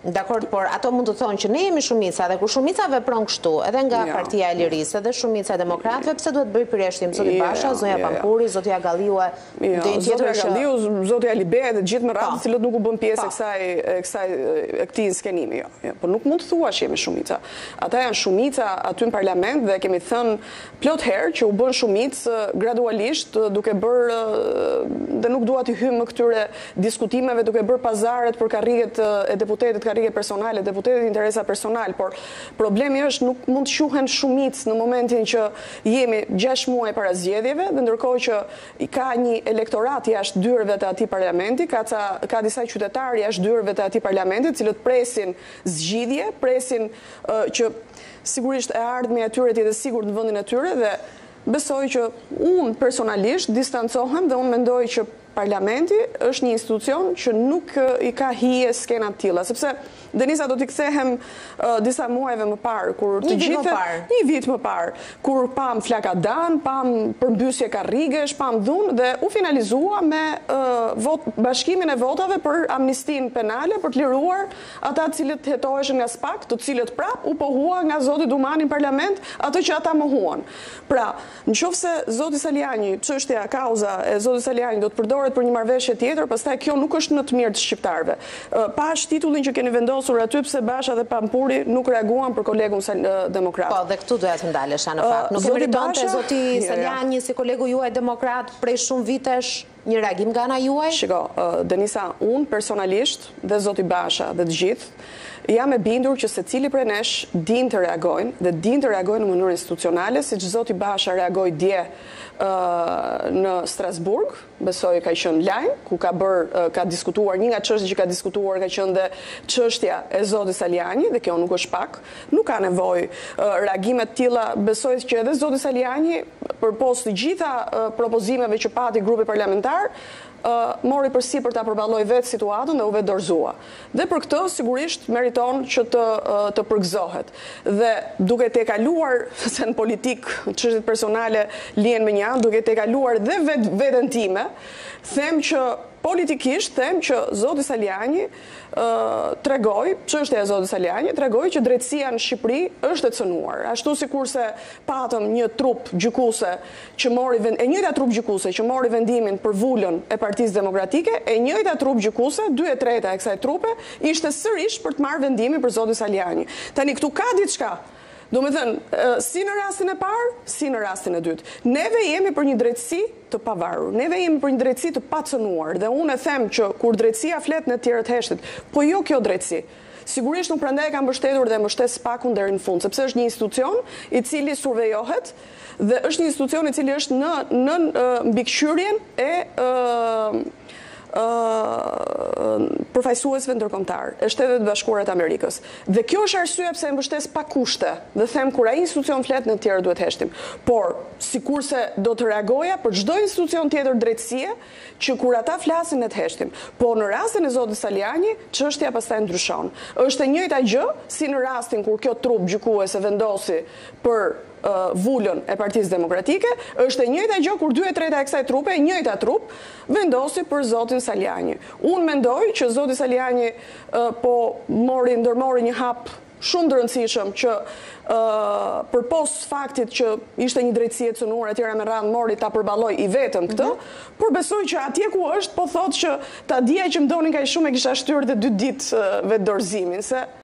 Dakord, por ato mund të thonë që ne jemi shumica dhe kur shumica vepron kështu, edhe nga Partia e Lirisë, edhe shumica e Demokratëve, pse duhet bëj pireshtim zoti Basha, zonja Pampuri, zotja Galliu, zotja Galliu, zotja Libe dhe gjithë me radhë cilët nuk u bën pjesë e këtij skenimi. Po nuk mund të thuash jemi shumica. Ata janë shumica aty në parlament dhe kemi thënë plot herë që u bën shumicë gradualisht duke bërë dhe nuk dua të hyj më këtyre diskutimeve duke bërë pazaret për karriget e deputetit, karrige personale, deputetit interesa personal, por problemi është nuk mund të quhen shumicë në momentin që jemi 6 muaj para zgjedhjeve dhe ndërkohë që ka një elektorat jashtë dyrëve të atij parlamenti, ka disa qytetarë jashtë dyrëve të atij parlamenti, cilët presin zgjidhje, presin që sigurisht e ardhmja e tyre të jetë sigurt në vendin e tyre dhe besoj që unë personalisht distancohem dhe unë mendoj që parlamenti është një institucion që nuk i ka hije skena të tilla, sepse Denisa do t'i kthehem disa muajve më parë, kur të gjithë një vit më parë, kur pam flakadan, pam përmbysje karrigesh, pam dhunë dhe u finalizua me bashkimin e votave për amnistin penale, për të liruar ata të cilët hetoheshin nga SPAK, të cilët prap u pohua nga zoti Dumani në parlament, ato që ata mohuan. Pra, nëse zoti Saliani, çështja, kauza e zotit Saliani do të përdoret për një marrëveshje tjetër, pastaj kjo nuk është në të mirë të shqiptarëve. Pash titullin që keni vendosur aty pse Basha dhe Pampuri nuk reaguan për kolegun demokrat. Po, dhe këtu doja të ndalesha në fakt. Nuk e meritonte zoti Saliani si kolegu juaj demokrat prej shumë vitesh një reagim nga ana juaj? Shiko, Denisa, unë personalisht dhe zoti Basha dhe të gjithë jam e bindur që secili prej nesh din të reagojnë dhe din të reagojnë në mënyrë institucionale, siç zoti Basha reagoi dje në Strasburg, besoj ka qenë lajm ku ka diskutuar një nga çështjet që ka diskutuar ka qenë dhe çështja e zotit Saliani dhe kjo nuk është pak, nuk ka nevojë reagime të tilla, besoj që edhe zoti Saliani përpos të gjitha propozimeve që pati grupi parlamentar mori përsipër ta përballoj vetë situatën dhe u vetë dorëzua. Dhe për këtë sigurisht meriton që të përgëzohet. Dhe duke të kaluar se në politik çështjet personale lihen me një anë, duke të kaluar dhe veten time, them që politikisht them që zoti Saliani çështja e zotit Saliani tregoi që drejtësia në Shqipëri është e cënuar. Ashtu sikurse patëm një trup gjykuese që mori e njëjta trup gjykuese që mori vendimin për vulën e Partisë Demokratike, e njëjta trup gjykuese, 2/3 e kësaj trupe ishte sërish për të marrë vendimin për zotin Saliani. Tani këtu ka diçka. Do me thënë, si në rastin e parë, si në rastin e dytë. Neve jemi për një drejtësi të pavarur, neve jemi për një drejtësi të pacënuar, dhe unë e them që kur drejtësia flet në tjerët heshtet, po jo kjo drejtësi. Sigurisht nuk prandaj kam mbështetur dhe mbështes SPAK-un deri në fund, sepse është një institucion i cili survejohet dhe është një institucion i cili është në mbikëqyrjen e përfaqësuesve ndërkombëtar e Shtetet e Bashkuara të Amerikës. Dhe kjo është arsyeja pse e mbështes pa kushte dhe them kur ai institucion flet në të tjerë duhet heshtim. Por sikurse do të reagoja për çdo institucion tjetër drejtësie që kur ata flasin ne të heshtim. Po në rastin e zotit Saliani, çështja pastaj ndryshon. Është e njëjta gjë si në rastin kur kjo trup gjykuese vendosi për vulën e Partisë Demokratike, është e njëjta gjë kur 2/3 e kësaj trupe, e njëjta trup, vendosi për zotin Saliani. Unë mendoj që zoti Saliani ndërmori një hap shumë të rëndësishëm që përpos faktit që ishte një drejtësi e cënuar etj me radhë mori ta përballoj i vetëm këtë, por besoj që atje ku është po thotë që ta dija që më donin kaq shumë e kisha shtyr dhe 2 ditë vetë dorëzimin, se